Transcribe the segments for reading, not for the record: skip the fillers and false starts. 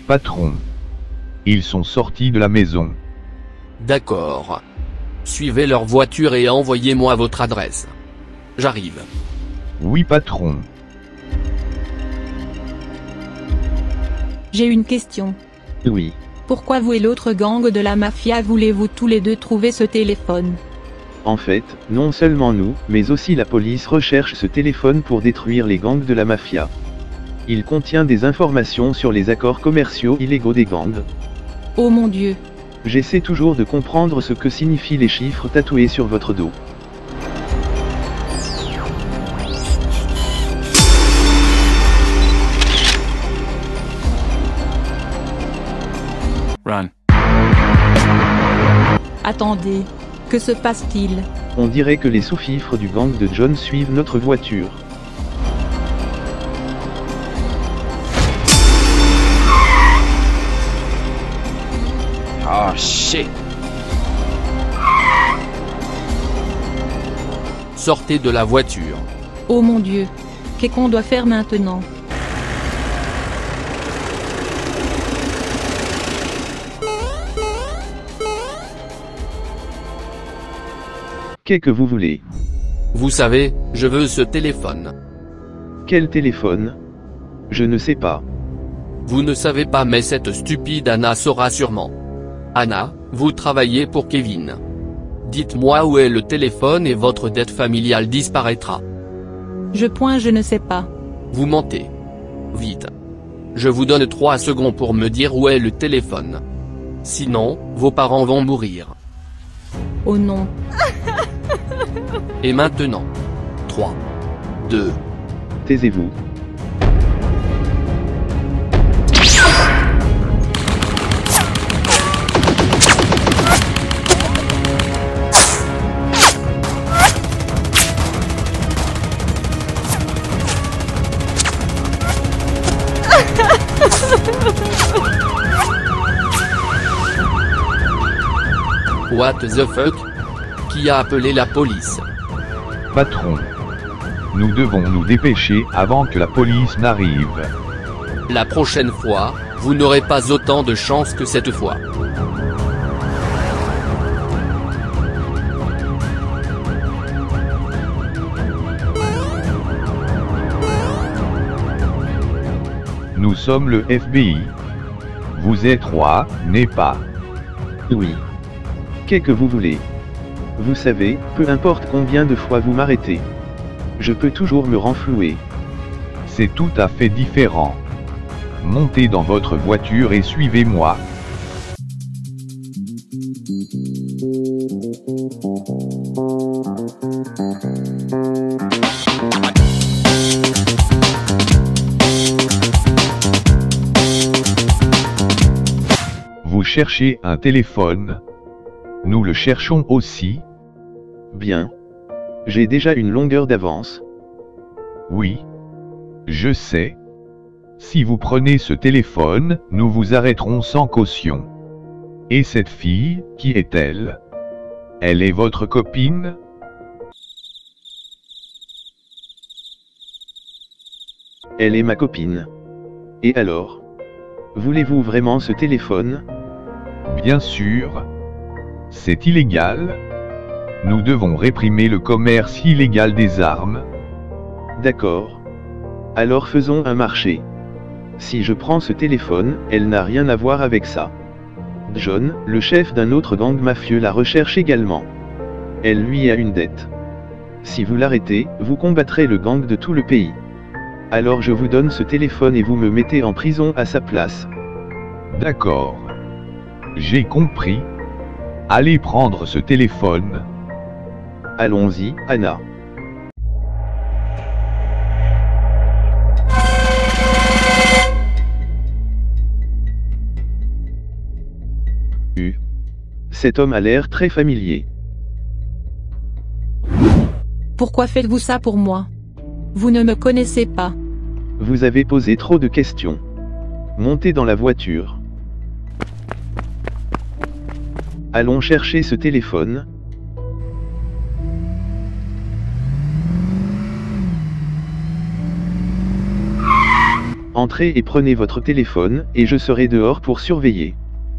Patron. Ils sont sortis de la maison. D'accord. Suivez leur voiture et envoyez-moi votre adresse. J'arrive. Oui, patron. J'ai une question. Oui. Pourquoi vous et l'autre gang de la mafia voulez-vous tous les deux trouver ce téléphone? En fait, non seulement nous, mais aussi la police recherche ce téléphone pour détruire les gangs de la mafia. Il contient des informations sur les accords commerciaux illégaux des gangs. Oh mon Dieu. J'essaie toujours de comprendre ce que signifient les chiffres tatoués sur votre dos. Run. Attendez. Que se passe-t-il? On dirait que les sous-fifres du gang de John suivent notre voiture. Oh shit. Sortez de la voiture. Oh mon Dieu. Qu'est-ce qu'on doit faire maintenant? Qu'est-ce que vous voulez? Vous savez, je veux ce téléphone. Quel téléphone? Je ne sais pas. Vous ne savez pas, mais cette stupide Anna saura sûrement. Anna, vous travaillez pour Kevin. Dites-moi où est le téléphone et votre dette familiale disparaîtra. Je ne sais pas. Vous mentez. Vite. Je vous donne 3 secondes pour me dire où est le téléphone. Sinon, vos parents vont mourir. Oh non. Et maintenant. 3. 2. Taisez-vous. What the fuck? Qui a appelé la police? Patron. Nous devons nous dépêcher avant que la police n'arrive. La prochaine fois, vous n'aurez pas autant de chance que cette fois. Nous sommes le FBI. Vous êtes roi, n'est pas? Oui. Qu'est-ce que vous voulez? Vous savez, peu importe combien de fois vous m'arrêtez, je peux toujours me renflouer. C'est tout à fait différent. Montez dans votre voiture et suivez-moi. Vous cherchez un téléphone? Nous le cherchons aussi. Bien. J'ai déjà une longueur d'avance. Oui. Je sais. Si vous prenez ce téléphone, nous vous arrêterons sans caution. Et cette fille, qui est-elle? Elle est votre copine? Elle est ma copine. Et alors? Voulez-vous vraiment ce téléphone? Bien sûr. C'est illégal. Nous devons réprimer le commerce illégal des armes. D'accord. Alors faisons un marché. Si je prends ce téléphone, elle n'a rien à voir avec ça. John, le chef d'un autre gang mafieux, la recherche également. Elle lui a une dette. Si vous l'arrêtez, vous combattrez le gang de tout le pays. Alors je vous donne ce téléphone et vous me mettez en prison à sa place. D'accord. J'ai compris. Allez prendre ce téléphone. Allons-y, Anna. Cet homme a l'air très familier. Pourquoi faites-vous ça pour moi? Vous ne me connaissez pas. Vous avez posé trop de questions. Montez dans la voiture. Allons chercher ce téléphone. Entrez et prenez votre téléphone, et je serai dehors pour surveiller.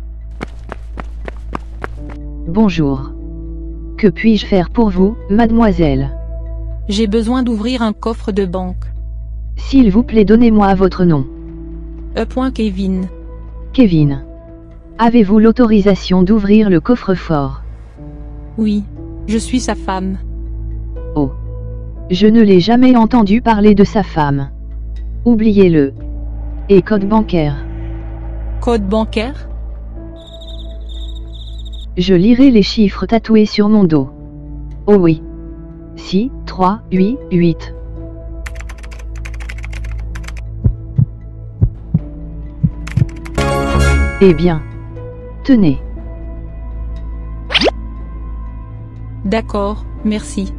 Bonjour. Que puis-je faire pour vous, mademoiselle? J'ai besoin d'ouvrir un coffre de banque. S'il vous plaît, donnez-moi votre nom. Kevin. Kevin. Avez-vous l'autorisation d'ouvrir le coffre-fort? Oui. Je suis sa femme. Oh. Je ne l'ai jamais entendu parler de sa femme. Oubliez-le. Et code bancaire? Code bancaire? Je lirai les chiffres tatoués sur mon dos. Oh oui. 6, 3, 8, 8. Eh bien. Tenez. D'accord, merci.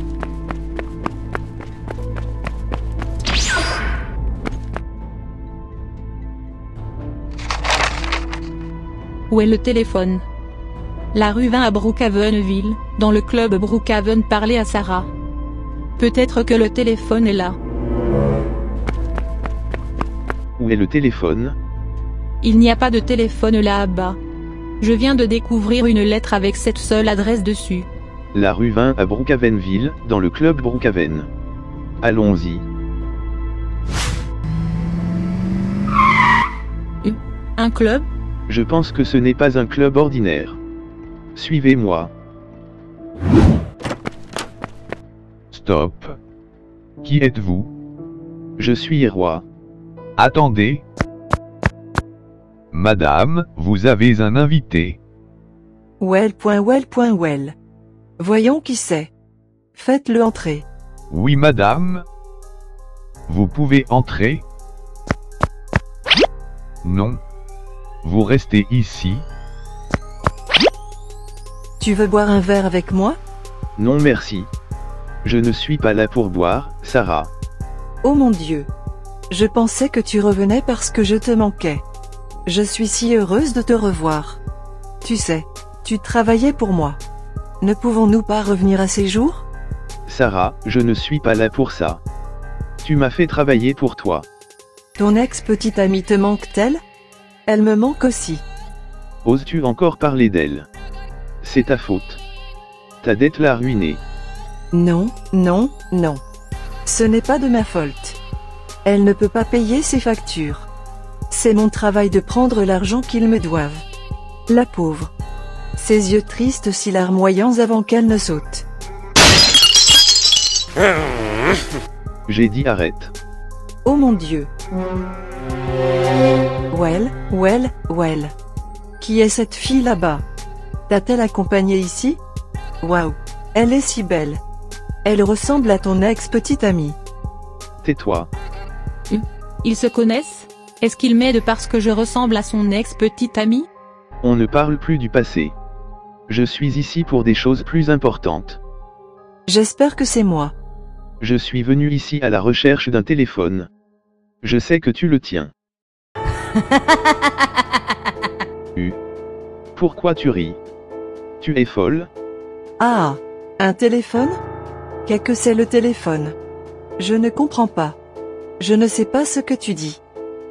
Où est le téléphone? La rue 20 à Brookhavenville, dans le club Brookhaven. Parlez à Sarah. Peut-être que le téléphone est là. Où est le téléphone? Il n'y a pas de téléphone là-bas. Je viens de découvrir une lettre avec cette seule adresse dessus. La rue 20 à Brookhavenville, dans le club Brookhaven. Allons-y. Un club? Je pense que ce n'est pas un club ordinaire. Suivez-moi. Stop. Qui êtes-vous? Je suis roi. Attendez. Madame, vous avez un invité. Well. Voyons qui c'est. Faites-le entrer. Oui, madame. Vous pouvez entrer? Non. Vous restez ici. Tu veux boire un verre avec moi? Non merci. Je ne suis pas là pour boire, Sarah. Oh mon Dieu. Je pensais que tu revenais parce que je te manquais. Je suis si heureuse de te revoir. Tu sais, tu travaillais pour moi. Ne pouvons-nous pas revenir à ces jours? Sarah, je ne suis pas là pour ça. Tu m'as fait travailler pour toi. Ton ex-petite amie te manque-t-elle? Elle me manque aussi. Oses-tu encore parler d'elle? C'est ta faute. Ta dette l'a ruinée. Non. Ce n'est pas de ma faute. Elle ne peut pas payer ses factures. C'est mon travail de prendre l'argent qu'ils me doivent. La pauvre. Ses yeux tristes si larmoyants avant qu'elle ne saute. J'ai dit arrête. Oh mon Dieu. Well. Qui est cette fille là-bas? T'a-t-elle accompagnée ici? Waouh. Elle est si belle. Elle ressemble à ton ex-petite amie. Tais-toi. Ils se connaissent? Est-ce qu'il m'aide parce que je ressemble à son ex-petite amie? On ne parle plus du passé. Je suis ici pour des choses plus importantes. J'espère que c'est moi. Je suis venu ici à la recherche d'un téléphone. Je sais que tu le tiens. Pourquoi tu ris? Tu es folle? Ah, un téléphone? Qu'est-ce que c'est le téléphone? Je ne comprends pas. Je ne sais pas ce que tu dis.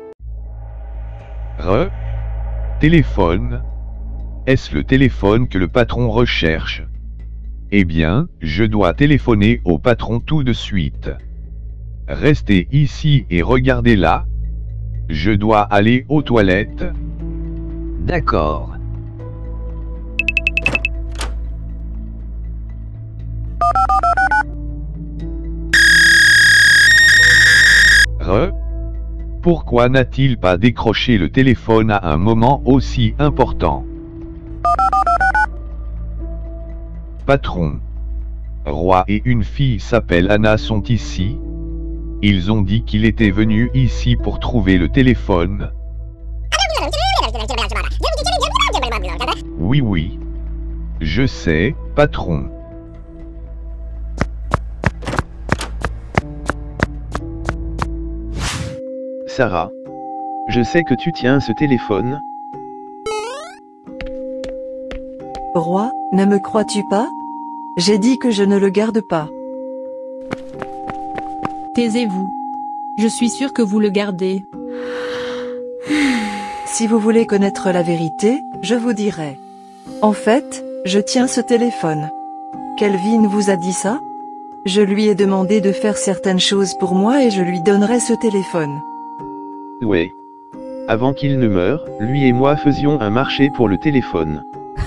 Téléphone. Est-ce le téléphone que le patron recherche? Eh bien, je dois téléphoner au patron tout de suite. Restez ici et regardez là. Je dois aller aux toilettes. D'accord. Pourquoi n'a-t-il pas décroché le téléphone à un moment aussi important? Patron. Roi et une fille s'appellent Anna sont ici. Ils ont dit qu'il était venu ici pour trouver le téléphone. Oui. Je sais, patron. Sarah. Je sais que tu tiens ce téléphone. Roi, ne me crois-tu pas? J'ai dit que je ne le garde pas. Taisez-vous. Je suis sûr que vous le gardez. Si vous voulez connaître la vérité, je vous dirai. En fait, je tiens ce téléphone. Kelvin vous a dit ça? Je lui ai demandé de faire certaines choses pour moi et je lui donnerai ce téléphone. Ouais. Avant qu'il ne meure, lui et moi faisions un marché pour le téléphone.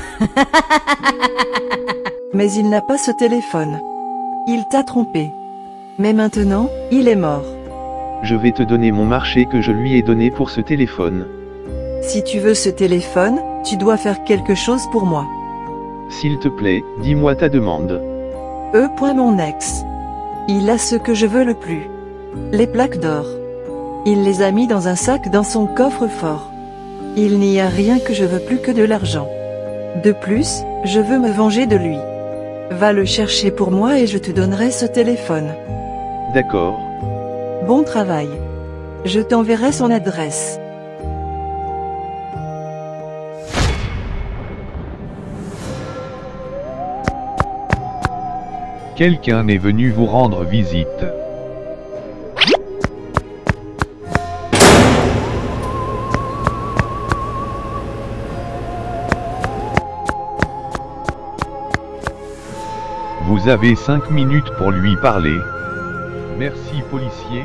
Mais il n'a pas ce téléphone. Il t'a trompé. Mais maintenant, il est mort. Je vais te donner mon marché que je lui ai donné pour ce téléphone. Si tu veux ce téléphone, tu dois faire quelque chose pour moi. S'il te plaît, dis-moi ta demande. Mon ex. Il a ce que je veux le plus. Les plaques d'or. Il les a mis dans un sac dans son coffre-fort. Il n'y a rien que je veux plus que de l'argent. De plus, je veux me venger de lui. Va le chercher pour moi et je te donnerai ce téléphone. D'accord. Bon travail. Je t'enverrai son adresse. Quelqu'un est venu vous rendre visite. Vous avez 5 minutes pour lui parler. Merci, policier.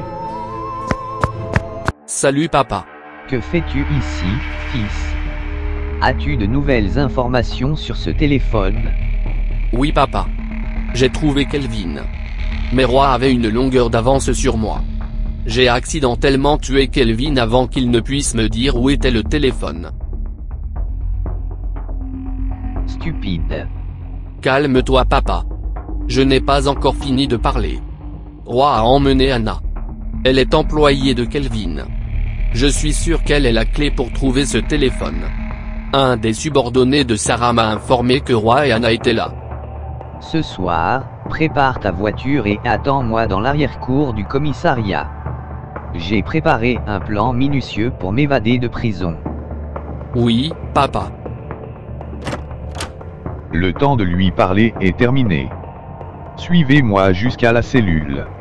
Salut papa. Que fais-tu ici, fils? As-tu de nouvelles informations sur ce téléphone? Oui papa. J'ai trouvé Kelvin. Mais Roy avait une longueur d'avance sur moi. J'ai accidentellement tué Kelvin avant qu'il ne puisse me dire où était le téléphone. Stupide. Calme-toi papa. Je n'ai pas encore fini de parler. Roy a emmené Anna. Elle est employée de Kelvin. Je suis sûr qu'elle est la clé pour trouver ce téléphone. Un des subordonnés de Sarah m'a informé que Roy et Anna étaient là. Ce soir, prépare ta voiture et attends-moi dans l'arrière-cour du commissariat. J'ai préparé un plan minutieux pour m'évader de prison. Oui, papa. Le temps de lui parler est terminé. Suivez-moi jusqu'à la cellule.